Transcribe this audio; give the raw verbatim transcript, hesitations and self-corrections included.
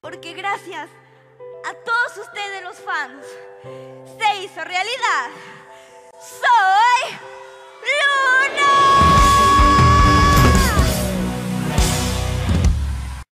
porque gracias a todos ustedes los fans se hizo realidad. Soy Luna.